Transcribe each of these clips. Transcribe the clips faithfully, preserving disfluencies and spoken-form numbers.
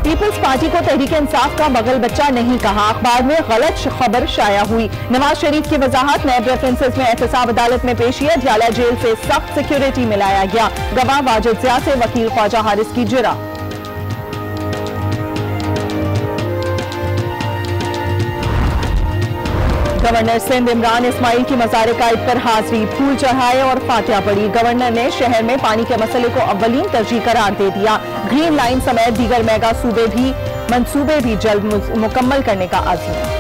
Peoples party को तहरीक इंसाफ का बगल बच्चा नहीं कहा, अखबार में गलत खबर शाया हुई। नवाज शरीफ की वजाहत, नैब रेफरेंसेस में एहतसाब अदालत में पेशियत, जाला जेल से सख्त सिक्योरिटी में लाया गया। गवाह वाजिद ज़िया से वकील ख्वाजा हारिस की जिरा। गवर्नर सिंध इमरान इस्माइल की मज़ार-ए-कायद पर हाजिरी, फूल चढ़ाए और फातिहा पढ़ी। गवर्नर ने शहर में पानी के मसले को अव्वलीन तरजीह करार दे दिया। ग्रीन लाइन समेत दीगर मेगा सूबे भी मंसूबे भी जल्द मुकम्मल करने का अज़्म।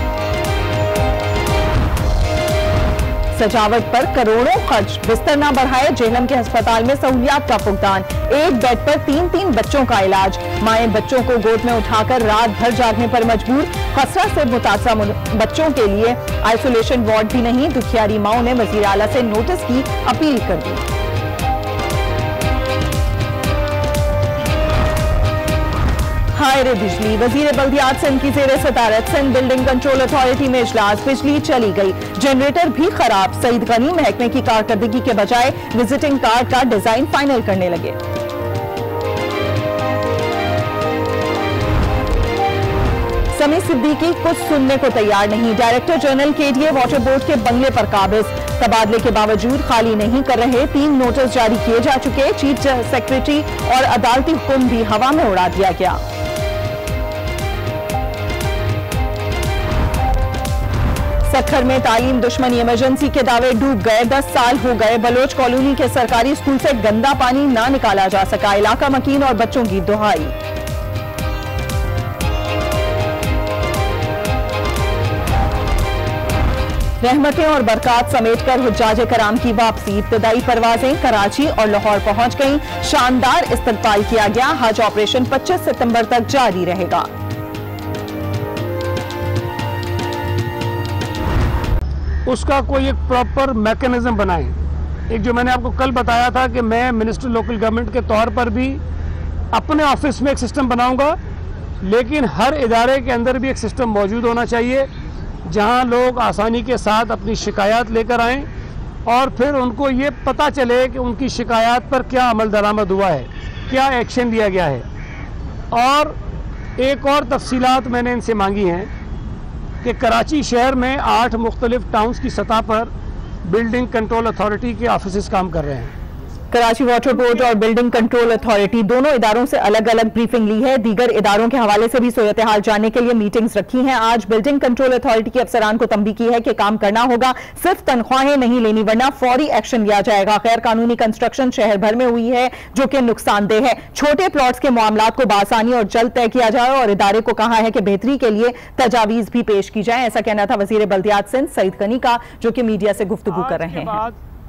सजावट पर करोड़ों खर्च, बिस्तर न बढ़ाए, जेहलम के अस्पताल में सहूलियात का फुकदान। एक बेड पर तीन तीन बच्चों का इलाज, माएं बच्चों को गोद में उठाकर रात भर जागने पर मजबूर। खसरा से मुतासरा बच्चों के लिए आइसोलेशन वार्ड भी नहीं, दुखियारी माओं ने वजीर आला से नोटिस की अपील कर दी। हाय रे बिजली, वजीर बल्दियात सिंध की जेर सदारत सिंध बिल्डिंग कंट्रोल अथॉरिटी में इजलास, बिजली चली गई, जनरेटर भी खराब। सईद गनी महकमे की कारकर्दगी के बजाय विजिटिंग कार्ड का डिजाइन फाइनल करने लगे। समी सिद्दीकी कुछ सुनने को तैयार नहीं, director general KDA water board के बंगले पर काबिज, तबादले के बावजूद खाली नहीं कर रहे, तीन नोटिस जारी किए जा चुके, चीफ सेक्रेटरी और अदालती हुक्म भी हवा में उड़ा दिया गया। सखर में तालीम दुश्मनी इमरजेंसी के दावे डूब गए, दस साल हो गए, बलोच कॉलोनी के सरकारी स्कूल से गंदा पानी ना निकाला जा सका, इलाका मकीन और बच्चों की दुहाई। रहमतें और बरकत समेटकर हुज्जाज कराम की वापसी, इब्तदाई परवाजें कराची और लाहौर पहुंच गईं, शानदार इस्तकबाल किया गया। हज ऑपरेशन पच्चीस सितंबर तक जारी रहेगा। उसका कोई एक प्रॉपर मैकेनिज्म बनाएं। एक जो मैंने आपको कल बताया था कि मैं मिनिस्टर लोकल गवर्नमेंट के तौर पर भी अपने ऑफिस में एक सिस्टम बनाऊंगा, लेकिन हर इदारे के अंदर भी एक सिस्टम मौजूद होना चाहिए जहां लोग आसानी के साथ अपनी शिकायत लेकर आएं और फिर उनको ये पता चले कि उनकी शिकायत पर क्या अमल दरामद हुआ है, क्या एक्शन लिया गया है। और एक और तफसीलात मैंने इनसे मांगी हैं कि कराची शहर में आठ मुख्तलिफ टाउन्स की सतह पर बिल्डिंग कंट्रोल अथॉरिटी के ऑफिस काम कर रहे हैं। कराची वाटर बोर्ड और बिल्डिंग कंट्रोल अथॉरिटी दोनों इदारों से अलग अलग ब्रीफिंग ली है। दीगर इदारों के हवाले से भी सूरत हाल जानने के लिए मीटिंग्स रखी हैं। आज बिल्डिंग कंट्रोल अथॉरिटी के अफसरान को तंबीह की है कि काम करना होगा, सिर्फ तनख्वाहें नहीं लेनी वरना फौरी एक्शन लिया जाएगा। गैर कानूनी कंस्ट्रक्शन शहर भर में हुई है जो कि नुकसानदेह है। छोटे प्लॉट्स के मामलात को बासानी और जल्द तय किया जाए और इदारे को कहा है कि बेहतरी के लिए तजावीज भी पेश की जाए। ऐसा कहना था वजीर बल्दियात सिंध सईद गनी का, जो कि मीडिया से गुफ्तगू कर रहे हैं।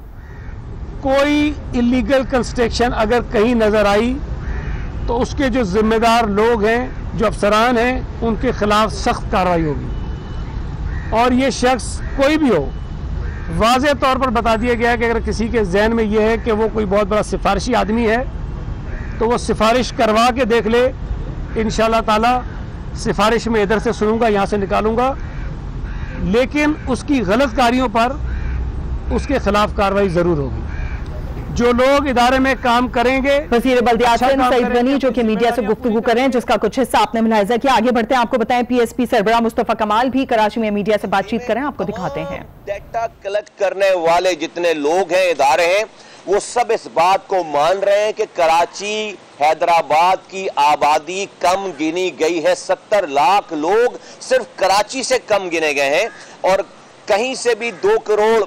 कोई इलीगल कंस्ट्रक्शन अगर कहीं नजर आई तो उसके जो जिम्मेदार लोग हैं, जो अफसरान हैं, उनके खिलाफ सख्त कार्रवाई होगी। और ये शख्स कोई भी हो, वाज़ेह तौर पर बता दिया गया कि अगर किसी के जहन में यह है कि वो कोई बहुत बड़ा सिफारिशी आदमी है तो वो सिफारिश करवा के देख ले। इंशाअल्लाह ताला सिफारिश में इधर से सुनूंगा, यहाँ से निकालूंगा, लेकिन उसकी गलत कार्यों पर उसके खिलाफ कार्रवाई जरूर होगी। जो लोग इदारे में काम करेंगे, वज़ीर बल्दियात सिंध सईद गनी जो कि मीडिया से गुफ्तगू करें, जिसका कुछ हिस्सा आपने मुलाहिजा किया। आगे बढ़ते हैं, आपको बताएं पीएसपी सरबराह मुस्तफा कमाल भी कराची में मीडिया से बातचीत करें, आपको दिखाते हैं। डेटा कलेक्ट करने वाले जितने लोग हैं, इदारे हैं, वो सब इस बात को मान रहे हैं कि कराची हैदराबाद की आबादी कम गिनी गई है। सत्तर लाख लोग सिर्फ कराची से कम गिने गए हैं और कहीं से भी दो करोड़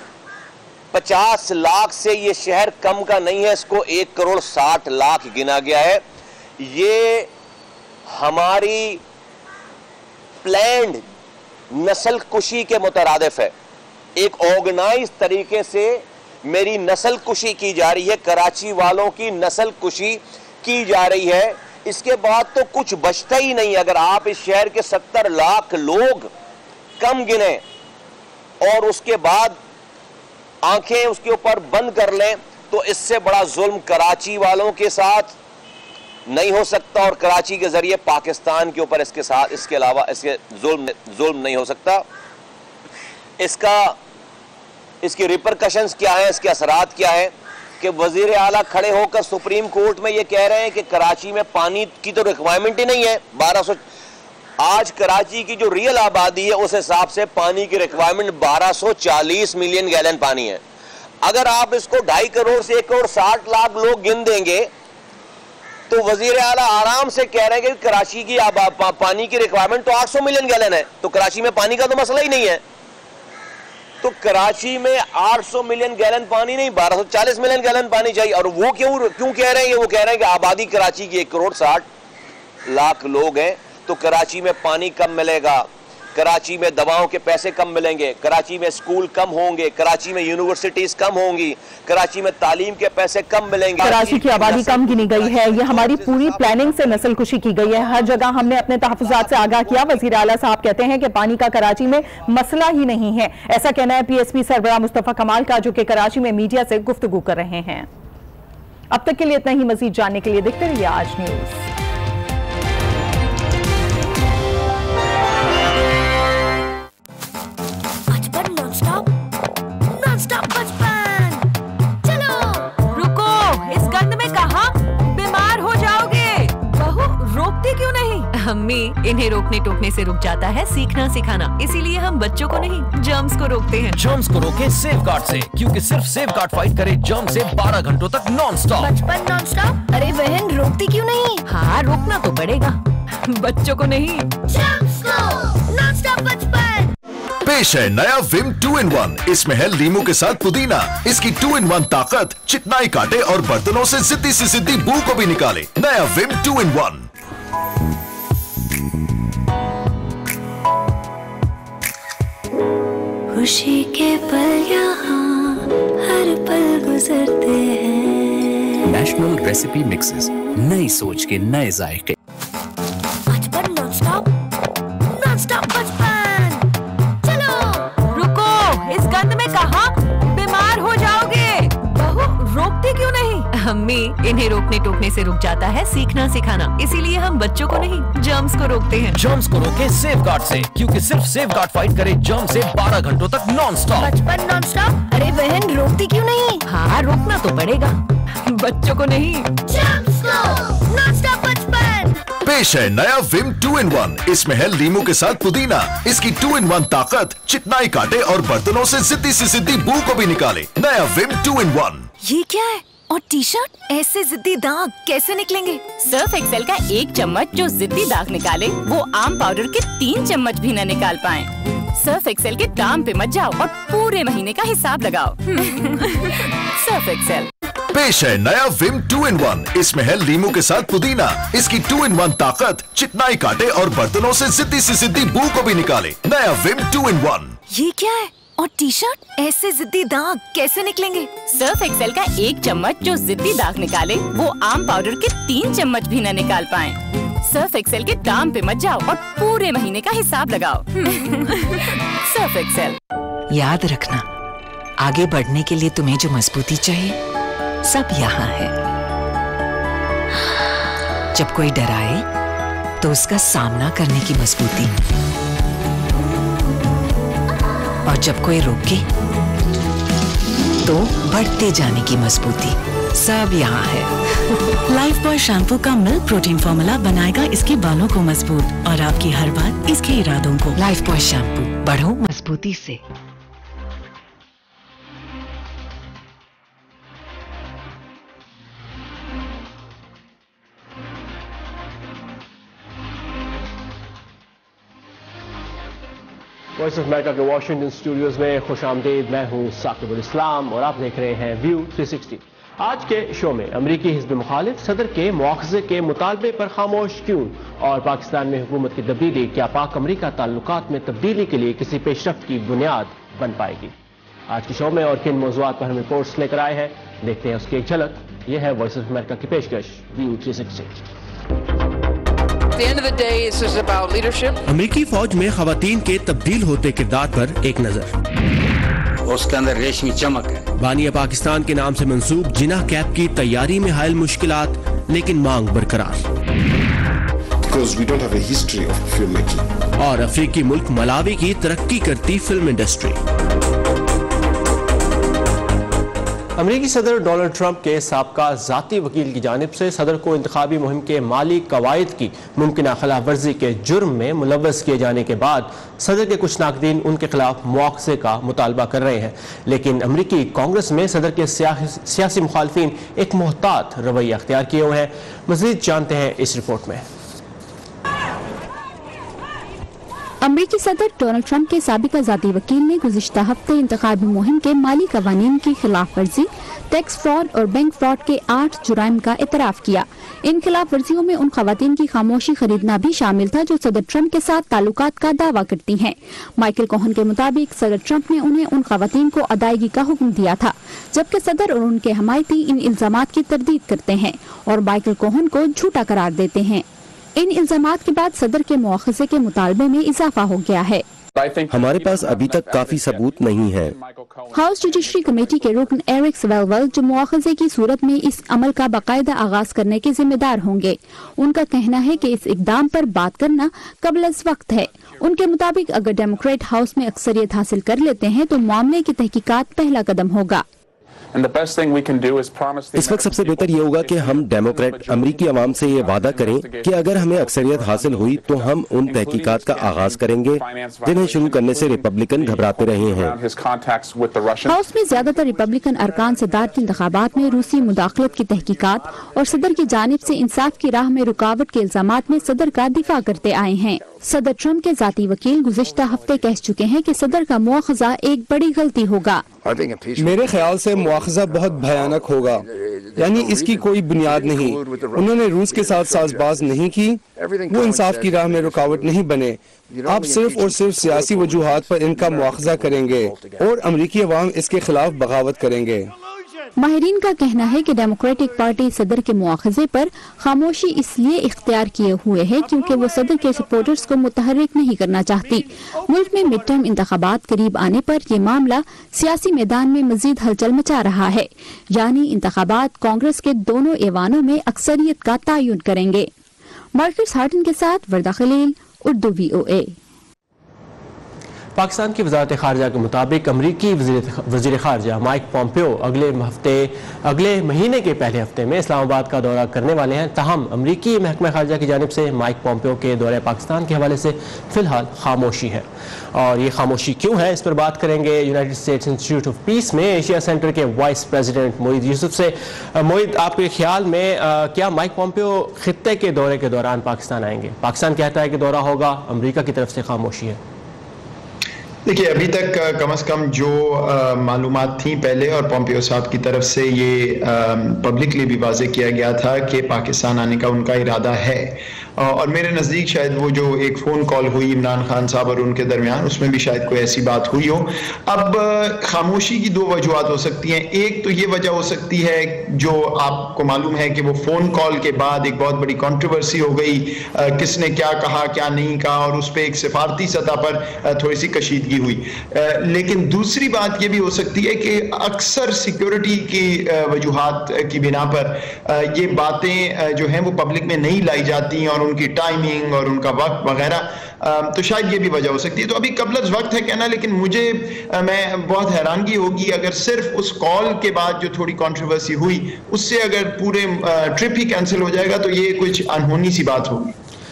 पचास लाख से ये शहर कम का नहीं है, इसको एक करोड़ साठ लाख गिना गया है। ये हमारी प्लान्ड नस्ल कुशी के मुतरादिफ है। एक ऑर्गेनाइज तरीके से मेरी नस्ल कुशी की जा रही है, कराची वालों की नस्ल कुशी की जा रही है। इसके बाद तो कुछ बचता ही नहीं। अगर आप इस शहर के सत्तर लाख लोग कम गिने और उसके बाद आंखें उसके ऊपर बंद कर लें तो इससे बड़ा जुल्म कराची वालों के साथ नहीं हो सकता और कराची के जरिए पाकिस्तान के ऊपर इसके साथ इसके अलावा इसके जुल्म जुल्म नहीं हो सकता। इसका इसकी रिपरकशंस क्या है, इसके असरात क्या है, कि वजीर आला खड़े होकर सुप्रीम कोर्ट में ये कह रहे हैं कि कराची में पानी की तो रिक्वायरमेंट ही नहीं है। बारह सौ आज कराची की जो रियल आबादी है उस हिसाब से पानी की रिक्वायरमेंट बारह सौ चालीस मिलियन गैलन पानी है। अगर आप इसको ढाई करोड़ से एक करोड़ साठ लाख लोग गिन देंगे तो वजीर आला आराम से कह रहे हैं कि कराची की पा, पानी की रिक्वायरमेंट तो आठ सौ मिलियन गैलन है, तो कराची में पानी का तो मसला ही नहीं है। तो कराची में आठ सौ मिलियन गैलन पानी नहीं, बारह सौ चालीस मिलियन गैलन पानी चाहिए। और वो क्यों क्यों कह रहे हैं? वो कह रहे हैं कि आबादी कराची की एक करोड़ साठ लाख लोग हैं, तो कराची में पानी कम मिलेगा, कराची में दवाओं के पैसे कम मिलेंगे, कराची में स्कूल कम होंगे, कराची में यूनिवर्सिटीज कम होंगी, कराची में तालीम के पैसे कम मिलेंगे। कराची की आबादी कम गिनी गई है, ये हमारी पूरी प्लानिंग से नस्लकुशी की गई है। हर जगह हमने अपने तहफ़्फ़ुज़ात से आगाह किया। वज़ीर आला साहब कहते हैं कि पानी का कराची में मसला ही नहीं है। ऐसा कहना है पी एस पी सरबराह मुस्तफ़ा कमाल का, जो कि कराची में मीडिया से गुफ्तगू कर रहे हैं। अब तक के लिए इतना ही। मजीद जानने के लिए देखते रहिए आज न्यूज। क्यों नहीं? अम्मी, इन्हें रोकने टोकने से रुक जाता है सीखना सिखाना, इसीलिए हम बच्चों को नहीं जर्म्स को रोकते हैं। जर्म्स को रोके सेफगार्ड से, क्योंकि सिर्फ सेफगार्ड फाइट करे जर्म से बारह घंटों तक नॉन स्टॉप। बचपन नॉन स्टॉप? अरे बहन, रोकती क्यों नहीं? हाँ, रोकना तो पड़ेगा, बच्चों को नहीं, जर्म्स को। नॉन स्टॉप बचपन। पेश है नया विम टू इन वन। इसमें है लीमू के साथ पुदीना। इसकी टू इन वन ताकत चिकनाई काटे और बर्तनों से जिद्दी सी जिद्दी बू को भी निकाले। नया विम टू इन वन। खुशी के पल यहाँ हर पल गुजरते हैं। नेशनल रेसिपी मिक्सेस, नई सोच के नए जायके। बचपन नॉन स्टॉप, नॉन स्टॉप बचपन। चलो रुको, इस गंद में कहाँ बीमार हो जाओगे। बहू, रोकती क्यों नहीं? अम्मी, इन्हें रोकने टोकने से रुक जाता है सीखना सिखाना, इसीलिए हम बच्चों को नहीं जर्म्स को रोकते हैं। जर्म्स को रोके सेफगार्ड से, क्योंकि सिर्फ सेफगार्ड फाइट करे जर्म से बारह घंटों तक नॉन स्टॉप। बचपन नॉन स्टॉप? अरे बहन, रोकती क्यों नहीं? हाँ, रोकना तो पड़ेगा, बच्चों को नहीं, जर्म्स को। नॉन स्टॉप बचपन। पेश है नया विम टू इन वन। इसमें है लीमू के साथ पुदीना। इसकी टू इन वन ताकत चिकनाई काटे और बर्तनों से जिद्दी सी जिद्दी बू को भी निकाले। नया विम टू इन वन। ये क्या है? और टी शर्ट? ऐसे जिद्दी दाग कैसे निकलेंगे? सर्फ एक्सेल का एक चम्मच जो जिद्दी दाग निकाले, वो आम पाउडर के तीन चम्मच भी न निकाल पाए। सर्फ एक्सेल के दाम पे मत जाओ और पूरे महीने का हिसाब लगाओ। Surf Excel. पेश है नया विम टू इन वन। इसमें है लीमू के साथ पुदीना। इसकी टू इन वन ताकत चिकनाई काटे और बर्तनों से जिद्दी सी जिद्दी बू को भी निकाले। नया विम टू इन वन। ये क्या है? और टी शर्ट? ऐसे जिद्दी दाग कैसे निकलेंगे? सर्फ एक्सेल का एक चम्मच जो जिद्दी दाग निकाले, वो आम पाउडर के तीन चम्मच भी न निकाल पाए। सर्फ एक्सेल के दाम पे मत जाओ और पूरे महीने का हिसाब लगाओ। Surf Excel. याद रखना, आगे बढ़ने के लिए तुम्हें जो मजबूती चाहिए सब यहाँ है। जब कोई डराए तो उसका सामना करने की मजबूती, और जब कोई रोके तो बढ़ते जाने की मजबूती, सब यहाँ है। लाइफ बॉय शैम्पू का मिल्क प्रोटीन फॉर्मूला बनाएगा इसके बालों को मजबूत और आपकी हर बात इसके इरादों को। लाइफ बॉय शैम्पू, बढ़ो मजबूती से। वॉइस ऑफ अमेरिका के वाशिंगटन स्टूडियोज में खुश आमदीद। मैं हूं साकिबुल इस्लाम और आप देख रहे हैं व्यू थ्री सिक्सटी। आज के शो में अमरीकी हिज़्ब मुखालिफ सदर के मुआखज़े के मुतालबे पर खामोश क्यों, और पाकिस्तान में हुकूमत की तब्दीली क्या पाक अमरीका ताल्लुकात में तब्दीली के लिए किसी पेशरफ्त की बुनियाद बन पाएगी। आज के शो में और किन मौज़ूआत पर हम रिपोर्ट्स लेकर आए हैं, देखते हैं उसकी एक झलक। यह है वॉइस ऑफ अमेरिका की पेशकश व्यू थ्री सिक्सटी। अमेरिकी फौज में खवातीन के तब्दील होते किरदार पर एक नजर। उसके अंदर रेशमी चमक है। बानिया पाकिस्तान के नाम से मंसूब जिना कैप की तैयारी में हायल मुश्किलात, लेकिन मांग बरकरार। We don't have a history of filmmaking. और अफ्रीकी मुल्क मलावी की तरक्की करती फिल्म इंडस्ट्री। अमरीकी सदर डोनाल्ड ट्रंप के साबका ज़ाती वकील की जानिब से सदर को इंतखाबी मुहिम के माली कवायद की मुमकिन खिलाफ वर्जी के जुर्म में मुलव्वस किए जाने के बाद सदर के कुछ नाकदीन उनके खिलाफ मुआवजे का मुतालबा कर रहे हैं, लेकिन अमरीकी कांग्रेस में सदर के सियासी मुखालफिन एक मोहतात रवैया अख्तियार किए हुए हैं। मजीद जानते हैं इस रिपोर्ट में। अमरीकी सदर डोनाल्ड ट्रंप के साबिका ज़ाती वकील ने गुज़िश्ता हफ्ते इंतखाबी मुहिम के माली कवानीन की खिलाफ वर्जी, टैक्स फ्रॉड और बैंक फ्रॉड के आठ जुराइम का इतराफ़ किया। इन खिलाफ वर्जियों में उन खवातीन की खामोशी खरीदना भी शामिल था जो सदर ट्रंप के साथ ताल्लुकात का दावा करती हैं। माइकल कोहन के मुताबिक सदर ट्रंप ने उन्हें उन खवातीन को अदायगी का हुक्म दिया था, जबकि सदर और उनके हमायती इन इल्जामात की तरदीद करते हैं और माइकल कोहन को झूठा करार देते हैं। इन इल्जामात के बाद सदर के मुआखजे के मुतालबे में इजाफा हो गया है। हमारे पास अभी तक काफी सबूत नहीं है। हाउस जुडिशरी कमेटी के रुकन एरिक स्वेलवेल जो मुआखजे की सूरत में इस अमल का बाकायदा आगाज करने के जिम्मेदार होंगे, उनका कहना है कि इस इकदाम पर बात करना कबल अज़ वक्त है। उनके मुताबिक अगर डेमोक्रेट हाउस में अक्सरियत हासिल कर लेते हैं तो मामले की तहकीकात पहला कदम होगा। इस वक्त सबसे बेहतर ये होगा कि हम डेमोक्रेट अमरीकी अवाम से ये वादा करें कि अगर हमें अक्सरियत हासिल हुई तो हम उन तहकीकात का आगाज करेंगे जिन्हें शुरू करने से रिपब्लिकन घबराते रहे हैं। हाउस में ज्यादातर रिपब्लिकन अरकान सदारती इंतखाबात में रूसी मुदाखलत की तहकीकात और सदर की जानिब से इंसाफ की राह में रुकावट के इल्जामात में सदर का दिफा करते आए हैं। सदर ट्रंप के जाती वकील गुज़िश्ता हफ्ते कह चुके हैं कि सदर का मुआखजा एक बड़ी गलती होगा। मेरे ख्याल से मुआखजा बहुत भयानक होगा, यानी इसकी कोई बुनियाद नहीं। उन्होंने रूस के साथ साजबाज नहीं की, वो इंसाफ की राह में रुकावट नहीं बने। आप सिर्फ और सिर्फ सियासी वजूहात पर इनका मुआखजा करेंगे और अमरीकी अवाम इसके खिलाफ बगावत करेंगे। माहिरीन का कहना है कि डेमोक्रेटिक पार्टी सदर के मुआखजे पर खामोशी इसलिए इख्तियार किए हुए है क्योंकि वो सदर के सपोर्टर्स को मुतहर्रिक नहीं करना चाहती। मुल्क में मिड टर्म इंतखाबात करीब आने पर यह मामला सियासी मैदान में मजीद हलचल मचा रहा है, यानी इंतखाबात कांग्रेस के दोनों ऐवानों में अक्सरियत का तयन करेंगे। मार्कस हार्टन के साथ Warda Khalil, Urdu V O A. Pakistan की वजारत खारजा के मुताबिक अमरीकी वज़ीर खारजा माइक पॉम्पियो अगले हफ्ते अगले महीने के पहले हफ्ते में इस्लामाबाद का दौरा करने वाले हैं। ताहम अमरीकी महकमा खारजा की जानिब से माइक पॉम्पियो के दौरे पाकिस्तान के हवाले से फिलहाल खामोशी है, और ये खामोशी क्यों है इस पर बात करेंगे United States Institute of Peace में एशिया सेंटर के वाइस प्रेसिडेंट मोईद यूसुफ से। मोईद, आपके ख्याल में आ, क्या माइक पॉम्पियो खित्ते के दौरे के दौरान पाकिस्तान आएंगे? पाकिस्तान कहता है कि दौरा होगा, अमरीका की तरफ से खामोशी है। देखिए, अभी तक कम से कम जो मालूमात थी पहले और पॉम्पियो साहब की तरफ से ये पब्लिकली भी वाज़ेह किया गया था कि पाकिस्तान आने का उनका इरादा है, और मेरे नज़दीक शायद वो जो एक फ़ोन कॉल हुई इमरान खान साहब और उनके दरमियान, उसमें भी शायद कोई ऐसी बात हुई हो। अब खामोशी की दो वजूहत हो सकती हैं। एक तो ये वजह हो सकती है जो आपको मालूम है कि वो फ़ोन कॉल के बाद एक बहुत बड़ी कंट्रोवर्सी हो गई, किसने क्या कहा क्या नहीं कहा, और उस पर एक सिफारती सतह पर थोड़ी सी कशीदगी हुई। लेकिन दूसरी बात ये भी हो सकती है कि अक्सर सिक्योरिटी की वजूहात की बिना पर ये बातें जो हैं वो पब्लिक में नहीं लाई जाती, और उनकी टाइमिंग और उनका वक्त वगैरह, तो शायद ये भी वजह हो सकती है। तो अभी कबल वक्त है कहना, लेकिन मुझे मैं बहुत हैरानगी होगी अगर सिर्फ उस कॉल के बाद जो थोड़ी कंट्रोवर्सी हुई उससे अगर पूरे ट्रिप ही कैंसिल हो जाएगा तो ये कुछ अनहोनी सी बात होगी।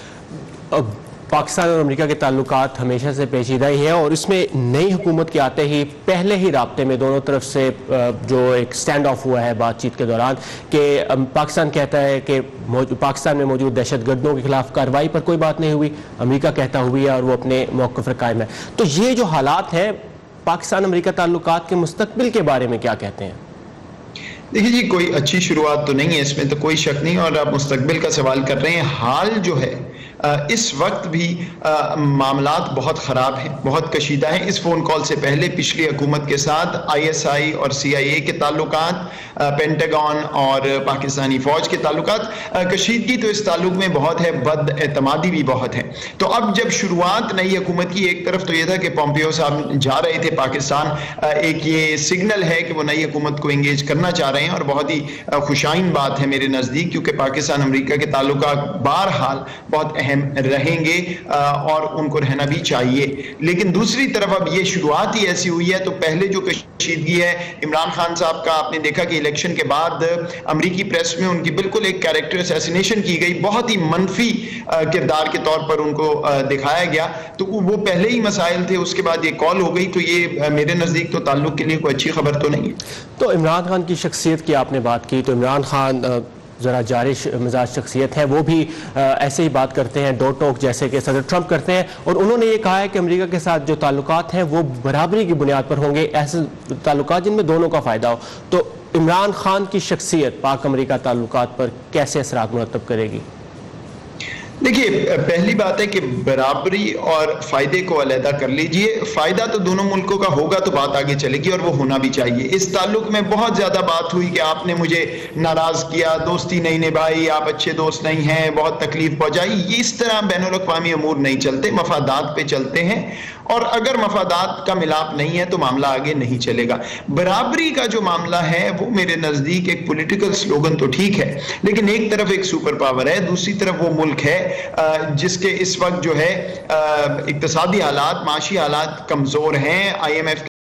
अब पाकिस्तान और अमेरिका के ताल्लुकात हमेशा से पेचीदा ही है, और इसमें नई हुकूमत के आते ही पहले ही राब्ते में दोनों तरफ से जो एक स्टैंड ऑफ हुआ है बातचीत के दौरान कि पाकिस्तान कहता है कि पाकिस्तान में मौजूद दहशतगर्दों के खिलाफ कार्रवाई पर कोई बात नहीं हुई, अमेरिका कहता हुई है और वो अपने मौक़िफ़ पर कायम है। तो ये जो हालात हैं पाकिस्तान अमेरिका ताल्लुकात के मुस्तकबिल के बारे में क्या कहते हैं? देखिए जी, कोई अच्छी शुरुआत तो नहीं है, इसमें तो कोई शक नहीं, और आप मुस्तकबिल का सवाल कर रहे हैं। हाल जो है इस वक्त भी मामलात बहुत ख़राब हैं, बहुत कशीदा हैं। इस फ़ोन कॉल से पहले पिछली हुकूमत के साथ आई एस आई और सी आई ए के ताल्लुकात, पेंटागन और पाकिस्तानी फ़ौज के ताल्लुकात, कशीदगी तो इस ताल्लुक में बहुत है, बद एतमादी भी बहुत है। तो अब जब शुरुआत नई हुकूमत की, एक तरफ तो ये था कि पॉम्पियो साहब जा रहे थे पाकिस्तान, एक ये सिग्नल है कि वो नई हुकूमत को इंगेज करना चाह रहे रहे हैं और बहुत ही खुशाइन बात है मेरे नज़दीक, क्योंकि पाकिस्तान अमेरिका के ताल्लुकात बहरहाल बहुत अहम रहेंगे और उनको रहना भी चाहिए। लेकिन दूसरी तरफ अब ये शुरुआत ही ऐसी हुई है, तो पहले जो कशीदगी है इमरान खान साहब का, आपने देखा कि इलेक्शन के बाद अमेरिकी प्रेस में उनकी बिल्कुल एक कैरेक्टर असैसिनेशन की गई, बहुत ही मनफी किरदार के तौर पर उनको दिखाया गया। तो वो पहले ही मसाइल थे, उसके बाद ये कॉल हो गई, तो ये मेरे नज़दीक तो ताल्लुक के लिए कोई अच्छी खबर तो नहीं है। तो इमरान खान की शख्सियत की आपने बात की, तो इमरान खान ज़रा जारिश मिजाज शख्सियत है, वो भी आ, ऐसे ही बात करते हैं दो टोक जैसे कि सदर ट्रंप करते हैं, और उन्होंने ये कहा है कि अमेरिका के साथ जो ताल्लुकात हैं वो बराबरी की बुनियाद पर होंगे, ऐसे ताल्लुकात जिनमें दोनों का फ़ायदा हो। तो इमरान खान की शख्सियत पाक अमेरिका ताल्लुकात पर कैसे असरात मुरतब करेगी? देखिए, पहली बात है कि बराबरी और फायदे को अलहदा कर लीजिए। फायदा तो दोनों मुल्कों का होगा तो बात आगे चलेगी, और वो होना भी चाहिए। इस ताल्लुक में बहुत ज्यादा बात हुई कि आपने मुझे नाराज किया, दोस्ती नहीं निभाई, आप अच्छे दोस्त नहीं हैं, बहुत तकलीफ पहुंचाई। इस तरह बैनुल अक़वामी अमूर नहीं चलते, मफादात पे चलते हैं, और अगर मफादात का मिलाप नहीं है तो मामला आगे नहीं चलेगा। बराबरी का जो मामला है वो मेरे नजदीक एक पॉलिटिकल स्लोगन तो ठीक है, लेकिन एक तरफ एक सुपर पावर है, दूसरी तरफ वो मुल्क है जिसके इस वक्त जो है इक्तिसादी हालात, माशी हालात कमजोर हैं। I am F